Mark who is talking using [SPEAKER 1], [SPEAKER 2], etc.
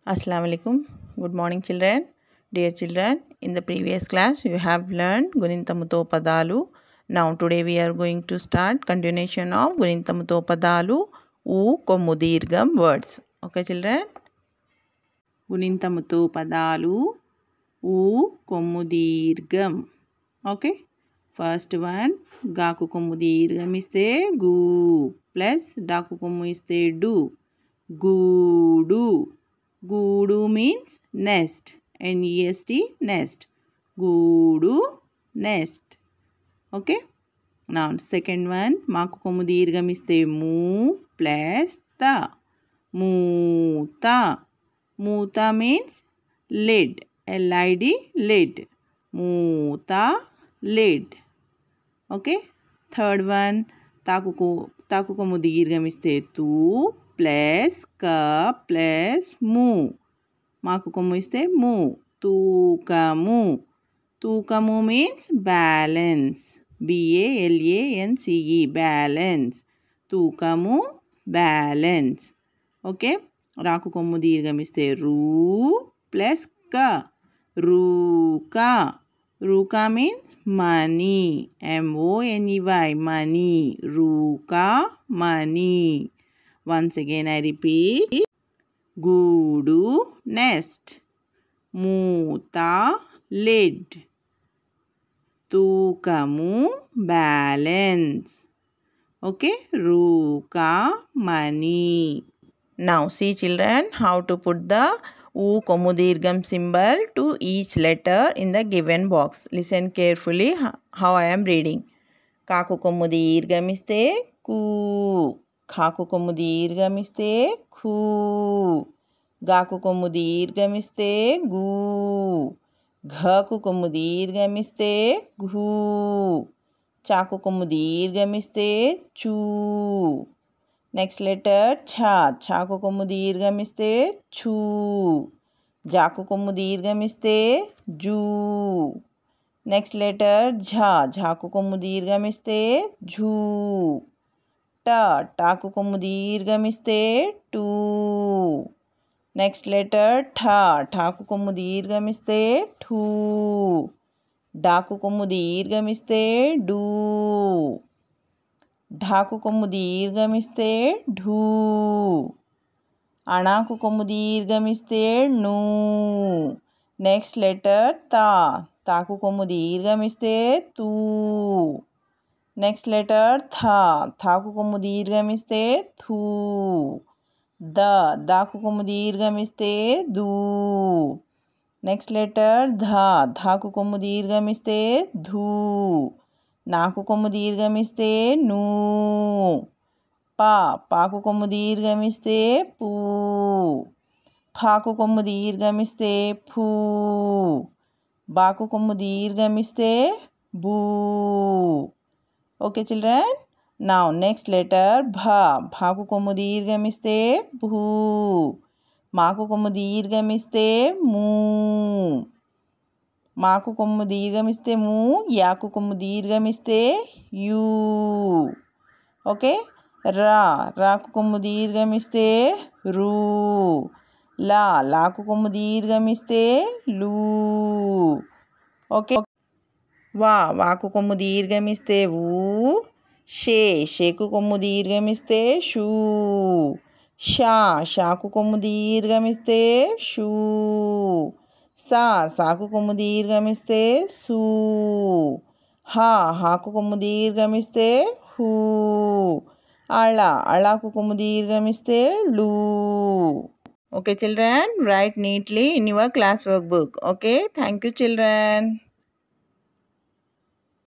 [SPEAKER 1] Assalamu alaikum. Good morning, children. Dear children, in the previous class you have learned Gunintamuto Padalu. Now today we are going to start continuation of Gunintamuto Padalu U Komudirgam words. Okay children? Gunintamuto Padalu U Komudirgam. Okay? First one, Gaku Komudirgam iste gu plus Daku Komu iste du. Gudu. Gudu means nest. N-E-S-T, nest. Gudu, nest. Okay? Now, second one, Maku komu dirgham iste mu plus ta. Muta. Muta means lid. L-I-D, lid. Muta, lid. Okay? Third one, Taku komu dirgham iste tu plus ka plus mu. Maku komu iste mu. Tukamu. Tukamu means balance. B-A-L-A-N-C-E. Balance. Tukamu, balance. Okay? Raku komu dirgham iste ru plus ka. Ruka. Ruka means money. M-O-N-E-Y. Money. Ruka, money. Once again I repeat. Gudu, nest. Muta, lid. Tukamu, balance. Okay? Ruka, money. Now see children how to put the U Komudirgam symbol to each letter in the given box. Listen carefully how I am reading. Kaku Komudirgam iste ku. Kaku Komudirgam iste ku. Gaku Komudirgam iste gu. Ghaku Komudirgam iste ghu. Chaku Komudirgam iste chu. Next letter cha. Chaku komu dirgham iste chu. Jaku komu dirgham iste ju. Next letter jha. Jhaku komu dirgham iste jhu. Ta. Taku komu dirgham iste tu. Next letter tha. Thaku komu dirgham iste thu. Daku komu dirgham iste du. ढाku कोमु दीर्घम इस्ते ढू. अणाकु कोमु दीर्घम इस्ते नु. Next letter ता. ताकु कोमु दीर्घम इस्ते तू. Next letter था. थाकु कोमु दीर्घम इस्ते थू. The. दाकु कोमु दीर्घम इस्ते दू. Next letter धा. धाकु कोमु दीर्घम इस्ते धू. नाकु कोमु दीर्घम इस्ते नु. पा. पाकु कोमु दीर्घम इस्ते पू. फाकु कोमु दीर्घम इस्ते फू. बाकु कोमु दीर्घम इस्ते बू. Okay children? Now next letter bha. Bhaku komu dirgham iste bhu. Maku komu dirgham iste mu. Maku komu dirgham iste mu. Yaku komu dirgham iste yu. Okay? Ra. Raku komu dirgham iste ru. La. Laku komu dirgham iste lu. Okay? Va. Vaku komu dirgham iste vu. She. Sheku komu dirgham iste shu. Sha. Shaku komu dirgham iste shu. Sa. Saku komu dirgham iste su. Ha. Haku komu dirgham iste hu. Ala. Alaku komu dirgham iste lu. Okay children, write neatly in your class workbook. Okay, thank you children.